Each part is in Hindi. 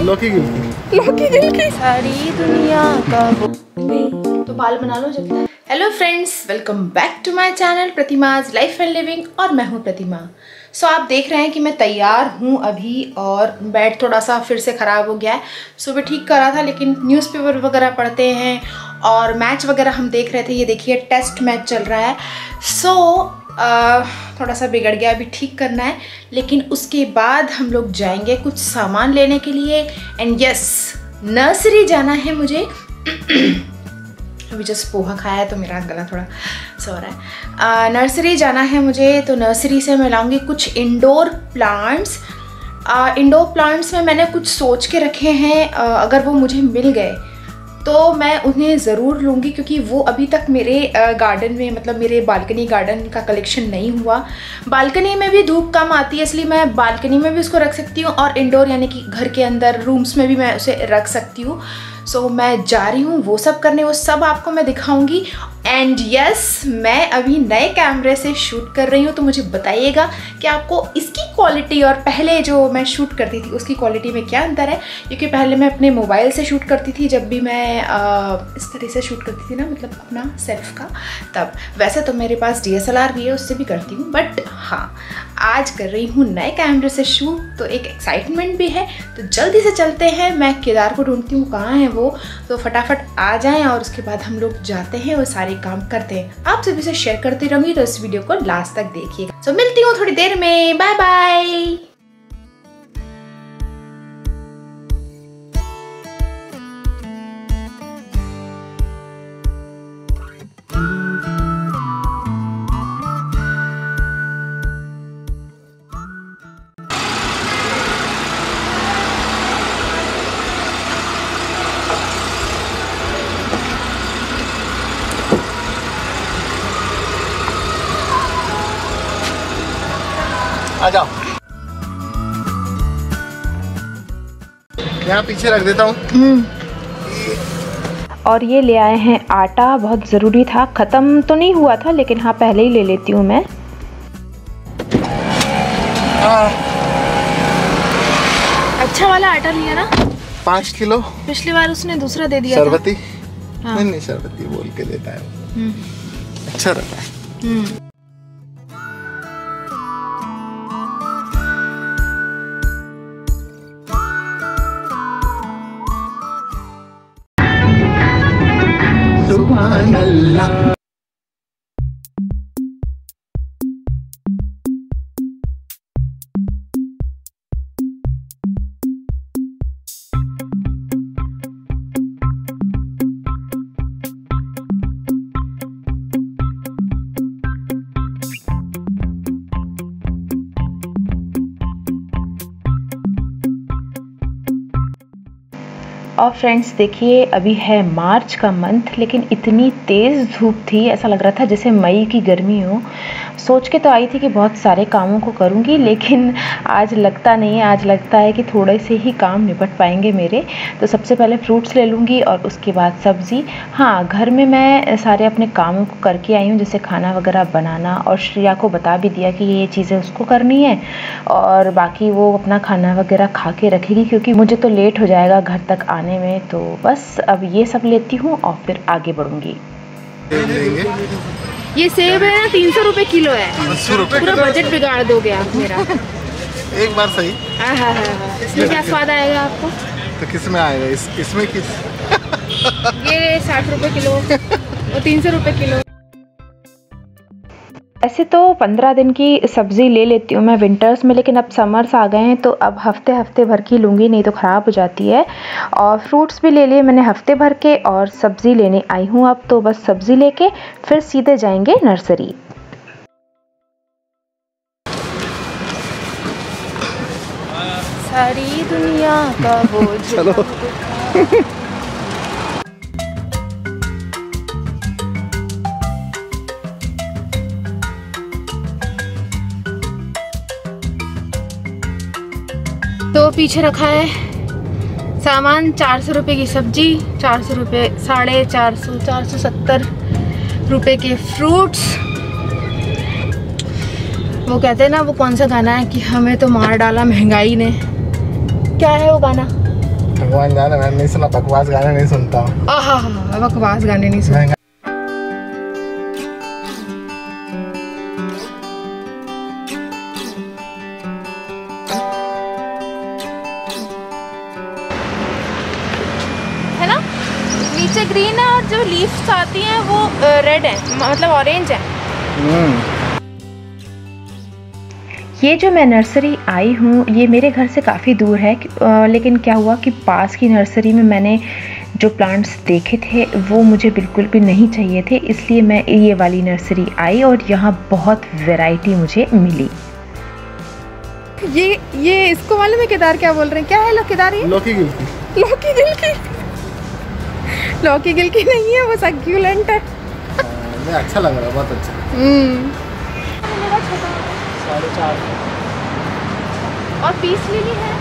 लौकी गिलकी सारी दुनिया का तो बाल बना लो जब तक। Hello friends, welcome back to my channel Pratima's life and living और मैं हूँ प्रतिमा। सो आप देख रहे हैं कि मैं तैयार हूँ अभी और बेड थोड़ा सा फिर से ख़राब हो गया है। सुबह ठीक करा था लेकिन न्यूज़पेपर वगैरह पढ़ते हैं और मैच वगैरह हम देख रहे थे। ये देखिए टेस्ट मैच चल रहा है। सो थोड़ा सा बिगड़ गया, अभी ठीक करना है। लेकिन उसके बाद हम लोग जाएंगे कुछ सामान लेने के लिए। एंड यस, नर्सरी जाना है मुझे। अभी जस्ट पोहा खाया है तो मेरा गला थोड़ा सो रहा है। नर्सरी जाना है मुझे, तो नर्सरी से मैं लाऊंगी कुछ इंडोर प्लांट्स। इंडोर प्लांट्स में मैंने कुछ सोच के रखे हैं। अगर वो मुझे मिल गए तो मैं उन्हें ज़रूर लूँगी, क्योंकि वो अभी तक मेरे गार्डन में, मतलब मेरे बालकनी गार्डन का कलेक्शन नहीं हुआ। बालकनी में भी धूप कम आती है, इसलिए मैं बालकनी में भी उसको रख सकती हूँ और इंडोर यानी कि घर के अंदर रूम्स में भी मैं उसे रख सकती हूँ। सो मैं जा रही हूँ वो सब करने, वो सब आपको मैं दिखाऊंगी। एंड यस, मैं अभी नए कैमरे से शूट कर रही हूँ, तो मुझे बताइएगा कि आपको इसकी क्वालिटी और पहले जो मैं शूट करती थी उसकी क्वालिटी में क्या अंतर है। क्योंकि पहले मैं अपने मोबाइल से शूट करती थी, जब भी मैं इस तरह से शूट करती थी ना, मतलब अपना सेल्फ का, तब। वैसे तो मेरे पास DSLR भी है, उससे भी करती हूँ, बट हाँ आज कर रही हूँ नए कैमरे से शूट, तो एक एक्साइटमेंट भी है। तो जल्दी से चलते हैं, मैं केदार को ढूंढती हूँ कहाँ है वो, तो फटाफट आ जाएं और उसके बाद हम लोग जाते हैं वो सारे काम करते हैं। आप सभी से शेयर करती रहूँगी, तो इस वीडियो को लास्ट तक देखिएगा। तो मिलती हूँ थोड़ी देर में, बाय बाय। आ जाओ, यहाँ पीछे रख देता हूँ। और ये ले आए हैं आटा, बहुत ज़रूरी था। ख़त्म तो नहीं हुआ था लेकिन हाँ पहले ही ले लेती हूँ मैं। अच्छा वाला आटा लिया ना, 5 किलो। पिछली बार उसने दूसरा दे दिया शरबती। हाँ। नहीं शरबती बोल के देता है, अच्छा रहता है। सुभान अल्लाह। और फ्रेंड्स देखिए, अभी है मार्च का मंथ, लेकिन इतनी तेज़ धूप थी, ऐसा लग रहा था जैसे मई की गर्मी हो। सोच के तो आई थी कि बहुत सारे कामों को करूँगी, लेकिन आज लगता नहीं है। आज लगता है कि थोड़े से ही काम निपट पाएंगे मेरे। तो सबसे पहले फ्रूट्स ले लूँगी और उसके बाद सब्ज़ी। हाँ, घर में मैं सारे अपने कामों को करके आई हूँ, जैसे खाना वगैरह बनाना, और श्रेया को बता भी दिया कि ये चीज़ें उसको करनी है और बाकी वो अपना खाना वगैरह खा के रखेगी, क्योंकि मुझे तो लेट हो जाएगा घर तक आने में। तो बस अब ये सब लेती हूँ और फिर आगे बढ़ूँगी। ये सेब है ना, 300 रुपए किलो है। 80 रुपए। पूरा बजट बिगाड़ दोगे आप मेरा। एक बार सही। हाँ, इसमें क्या स्वाद आएगा आपको? तो किस में आएगा? इसमें किस? ये 60 रुपए किलो और 300 रुपए किलो। ऐसे तो 15 दिन की सब्ज़ी ले लेती हूँ मैं विंटर्स में, लेकिन अब समर्स आ गए हैं तो अब हफ्ते भर की लूँगी, नहीं तो ख़राब हो जाती है। और फ्रूट्स भी ले लिए मैंने हफ्ते भर के, और सब्ज़ी लेने आई हूँ अब। तो बस सब्ज़ी लेके फिर सीधे जाएंगे नर्सरी। सारी दुनिया का बोझ चलो। तो पीछे रखा है सामान। 400 रुपये की सब्जी, 400 रुपये, 450, 470 रुपये के फ्रूट्स। वो कहते हैं ना, वो कौन सा गाना है कि हमें तो मार डाला महंगाई ने, क्या है वो गाना? भगवान जाने, मैंने नहीं सुना, बकवास गाने नहीं सुनता हूँ। हाँ, बकवास गाने नहीं सुनता। है ना, नीचे ग्रीन है और जो लीव्स आती हैं वो रेड है, मतलब ऑरेंज है। ये जो मैं नर्सरी आई हूँ ये मेरे घर से काफ़ी दूर है, लेकिन क्या हुआ कि पास की नर्सरी में मैंने जो प्लांट्स देखे थे वो मुझे बिल्कुल भी नहीं चाहिए थे, इसलिए मैं ये वाली नर्सरी आई और यहाँ बहुत वैरायटी मुझे मिली। ये इसको मालूम है केदार क्या बोल रहे हैं? क्या है केदार? ये लौकी गिलकी। लौकी गिलकी? लौकी गिलकी नहीं है, वो सक्यूलेंट है। ये अच्छा लग रहा है, बहुत अच्छा। 4.5 और पीस लिली है।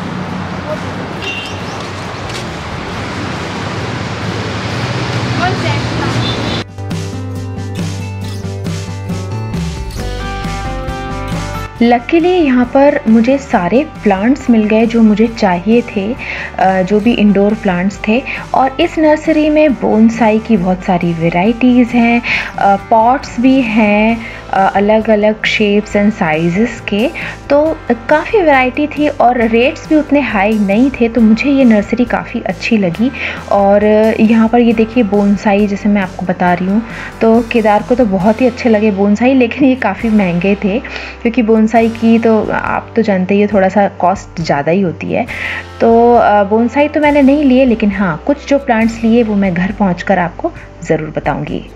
लकीली यहाँ पर मुझे सारे प्लांट्स मिल गए जो मुझे चाहिए थे, जो भी इंडोर प्लांट्स थे। और इस नर्सरी में बोनसाई की बहुत सारी वैरायटीज़ हैं, पॉट्स भी हैं अलग अलग शेप्स एंड साइज़ेस के, तो काफ़ी वैरायटी थी और रेट्स भी उतने हाई नहीं थे, तो मुझे ये नर्सरी काफ़ी अच्छी लगी। और यहाँ पर ये देखिए बोनसाई, जैसे मैं आपको बता रही हूँ, तो केदार को तो बहुत ही अच्छे लगे बोनसाई, लेकिन ये काफ़ी महंगे थे क्योंकि बोनसाई की तो आप तो जानते ही थोड़ा सा कॉस्ट ज़्यादा ही होती है। तो बोनसाई तो मैंने नहीं लिए, लेकिन हाँ कुछ जो प्लांट्स लिए वो मैं घर पहुँचकर आपको ज़रूर बताऊँगी।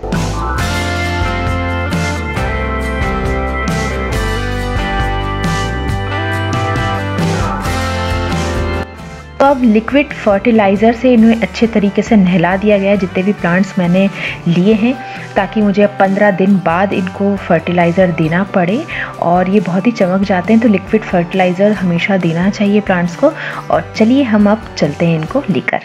तो अब लिक्विड फर्टिलाइज़र से इन्हें अच्छे तरीके से नहला दिया गया है, जितने भी प्लांट्स मैंने लिए हैं, ताकि मुझे अब 15 दिन बाद इनको फर्टिलाइज़र देना पड़े और ये बहुत ही चमक जाते हैं। तो लिक्विड फर्टिलाइज़र हमेशा देना चाहिए प्लांट्स को। और चलिए हम अब चलते हैं इनको लेकर।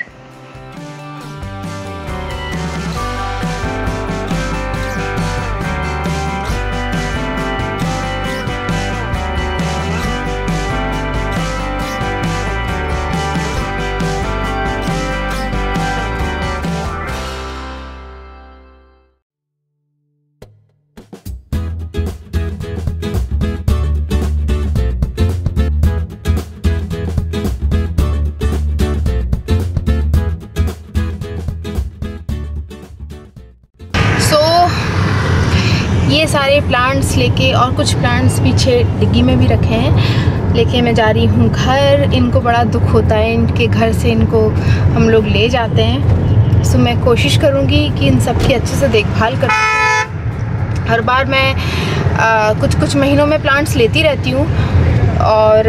ये सारे प्लांट्स लेके और कुछ प्लांट्स पीछे डिग्गी में भी रखे हैं, लेके मैं जा रही हूँ घर। इनको बड़ा दुख होता है, इनके घर से इनको हम लोग ले जाते हैं। सो मैं कोशिश करूँगी कि इन सब की अच्छे से देखभाल कर सकूँ। हर बार मैं कुछ महीनों में प्लांट्स लेती रहती हूँ और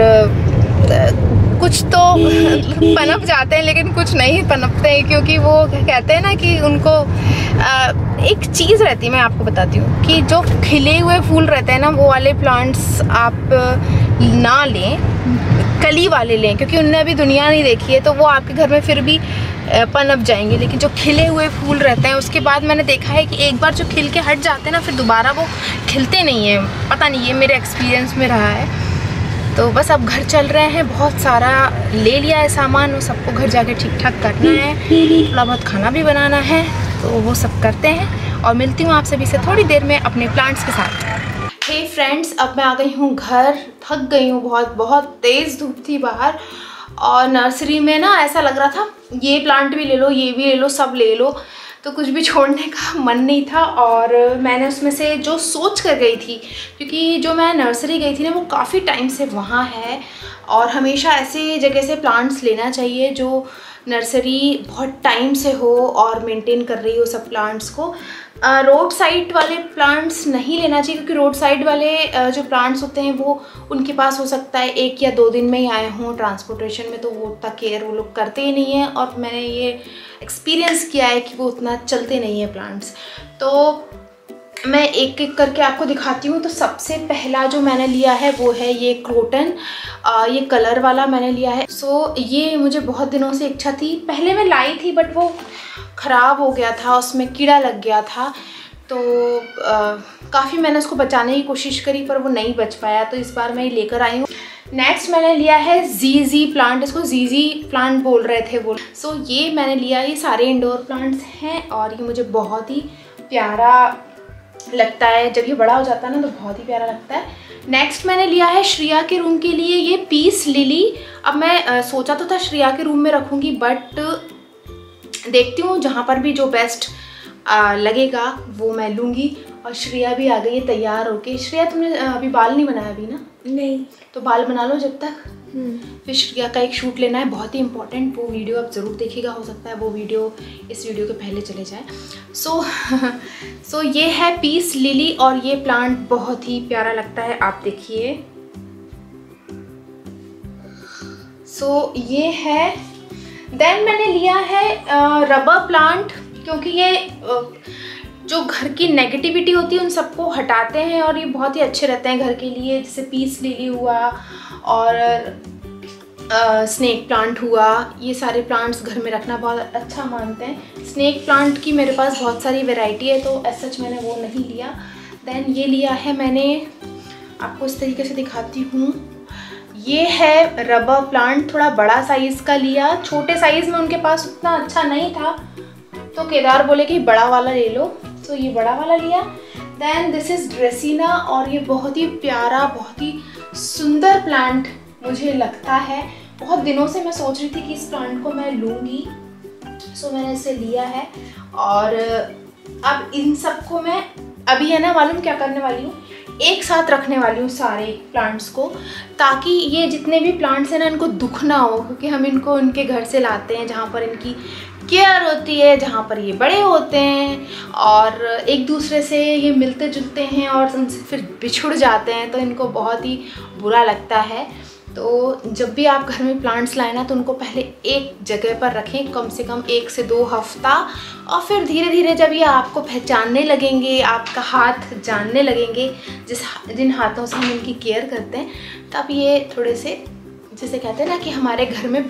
कुछ तो पनप जाते हैं लेकिन कुछ नहीं पनपते हैं, क्योंकि वो कहते हैं ना कि उनको एक चीज़ रहती है, मैं आपको बताती हूँ कि जो खिले हुए फूल रहते हैं ना, वो वाले प्लांट्स आप ना लें, कली वाले लें, क्योंकि उनने अभी दुनिया नहीं देखी है, तो वो आपके घर में फिर भी पनप जाएंगे। लेकिन जो खिले हुए फूल रहते हैं उसके बाद मैंने देखा है कि एक बार जो खिल के हट जाते हैं ना, फिर दोबारा वो खिलते नहीं हैं। पता नहीं, ये मेरे एक्सपीरियंस में रहा है। तो बस अब घर चल रहे हैं, बहुत सारा ले लिया है सामान, वो सबको घर जाके ठीक ठाक करना है, थोड़ा बहुत खाना भी बनाना है, तो वो सब करते हैं। और मिलती हूँ आप सभी से थोड़ी देर में अपने प्लांट्स के साथ। हे फ्रेंड्स, अब मैं आ गई हूँ घर, थक गई हूँ, बहुत तेज़ धूप थी बाहर। और नर्सरी में ना ऐसा लग रहा था ये प्लांट भी ले लो, ये भी ले लो, सब ले लो, तो कुछ भी छोड़ने का मन नहीं था। और मैंने उसमें से जो सोच कर गई थी, क्योंकि जो मैं नर्सरी गई थी ना वो काफ़ी टाइम से वहाँ है, और हमेशा ऐसे जगह से प्लांट्स लेना चाहिए जो नर्सरी बहुत टाइम से हो और मेंटेन कर रही हो सब प्लांट्स को। रोड साइड वाले प्लांट्स नहीं लेना चाहिए, क्योंकि रोड साइड वाले जो प्लांट्स होते हैं वो उनके पास हो सकता है 1 या 2 दिन में ही आए हों ट्रांसपोर्टेशन में, तो वो उतना केयर वो लोग करते ही नहीं हैं। और मैंने ये एक्सपीरियंस किया है कि वो उतना चलते नहीं हैं प्लांट्स। तो मैं एक एक करके आपको दिखाती हूँ। तो सबसे पहला जो मैंने लिया है वो है ये क्रोटन, ये कलर वाला मैंने लिया है। सो ये मुझे बहुत दिनों से इच्छा थी, पहले मैं लाई थी बट वो ख़राब हो गया था, उसमें कीड़ा लग गया था, तो काफ़ी मैंने उसको बचाने की कोशिश करी पर वो नहीं बच पाया। तो इस बार मैं ये लेकर आई हूँ। नेक्स्ट मैंने लिया है जीजी प्लांट, इसको जीजी प्लांट बोल रहे थे वो। सो ये मैंने लिया, ये सारे इंडोर प्लांट्स हैं और ये मुझे बहुत ही प्यारा लगता है। जब ये बड़ा हो जाता है ना तो बहुत ही प्यारा लगता है। नेक्स्ट मैंने लिया है श्रेया के रूम के लिए ये पीस लिली। अब मैं सोचा तो था श्रेया के रूम में रखूँगी, बट देखती हूँ जहाँ पर भी जो बेस्ट लगेगा वो मैं लूँगी। और श्रेया भी आ गई है तैयार होके। श्रेया तुमने अभी बाल नहीं बनाया अभी ना? नहीं। तो बाल बना लो जब तक। फिर श्रेया का एक शूट लेना है, बहुत ही इंपॉर्टेंट। वो वीडियो आप ज़रूर देखिएगा, हो सकता है वो वीडियो इस वीडियो के पहले चले जाए। सो ये है पीस लिली और ये प्लांट बहुत ही प्यारा लगता है, आप देखिए। सो ये है। देन मैंने लिया है रबर प्लांट, क्योंकि ये जो घर की नेगेटिविटी होती है उन सबको हटाते हैं और ये बहुत ही अच्छे रहते हैं घर के लिए। जैसे पीस लिली हुआ और स्नेक प्लांट हुआ, ये सारे प्लांट्स घर में रखना बहुत अच्छा मानते हैं। स्नेक प्लांट की मेरे पास बहुत सारी वैरायटी है तो एज सच मैंने वो नहीं लिया। देन ये लिया है मैंने, आपको इस तरीके से दिखाती हूँ। ये है रबर प्लांट, थोड़ा बड़ा साइज़ का लिया। छोटे साइज़ में उनके पास उतना अच्छा नहीं था तो केदार बोले कि बड़ा वाला ले लो, तो ये बड़ा वाला लिया। देन दिस इज़ ड्रेसिना और ये बहुत ही प्यारा, बहुत ही सुंदर प्लांट मुझे लगता है। बहुत दिनों से मैं सोच रही थी कि इस प्लांट को मैं लूँगी, सो मैंने इसे लिया है। और अब इन सबको मैं अभी है ना मालूम क्या करने वाली हूँ, एक साथ रखने वाली हूँ सारे प्लांट्स को, ताकि ये जितने भी प्लांट्स हैं ना इनको दुख ना हो, क्योंकि हम इनको उनके घर से लाते हैं जहाँ पर इनकी केयर होती है, जहाँ पर ये बड़े होते हैं और एक दूसरे से ये मिलते जुलते हैं और उनसे फिर बिछुड़ जाते हैं, तो इनको बहुत ही बुरा लगता है। तो जब भी आप घर में प्लांट्स लाएं ना तो उनको पहले एक जगह पर रखें कम से कम 1 से 2 हफ्ता, और फिर धीरे धीरे जब ये आपको पहचानने लगेंगे, आपका हाथ जानने लगेंगे, जिन हाथों से हम इनकी केयर करते हैं, तब ये थोड़े से, जैसे कहते हैं ना कि हमारे घर में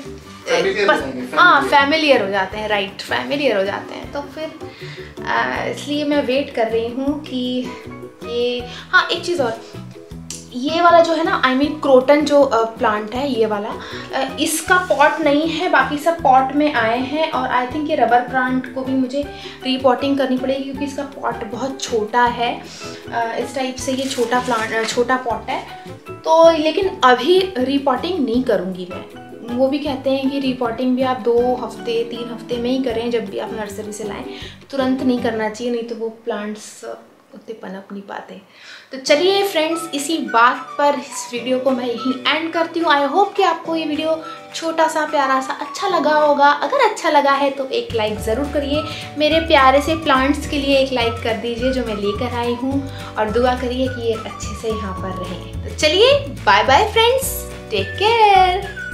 फैमिलियर हो जाते हैं। राइट, फैमिलियर हो जाते हैं। तो फिर इसलिए मैं वेट कर रही हूँ कि ये, हाँ एक चीज़ और, ये वाला जो है ना, आई मीन क्रोटन जो प्लांट है ये वाला, इसका पॉट नहीं है, बाकी सब पॉट में आए हैं। और आई थिंक ये रबर प्लांट को भी मुझे रीपॉटिंग करनी पड़ेगी क्योंकि इसका पॉट बहुत छोटा है। इस टाइप से ये छोटा पॉट है, तो लेकिन अभी रीपॉटिंग नहीं करूँगी मैं। वो भी कहते हैं कि रीपॉटिंग भी आप 2 हफ्ते 3 हफ्ते में ही करें, जब भी आप नर्सरी से लाएं, तुरंत नहीं करना चाहिए, नहीं तो वो प्लांट्स उतने पनप नहीं पाते। तो चलिए फ्रेंड्स, इसी बात पर इस वीडियो को मैं यहीं एंड करती हूँ। आई होप कि आपको ये वीडियो छोटा सा प्यारा सा अच्छा लगा होगा। अगर अच्छा लगा है तो एक लाइक ज़रूर करिए, मेरे प्यारे से प्लांट्स के लिए एक लाइक कर दीजिए जो मैं लेकर आई हूँ, और दुआ करिए कि ये अच्छे से यहाँ पर रहें। तो चलिए bye bye friends, take care.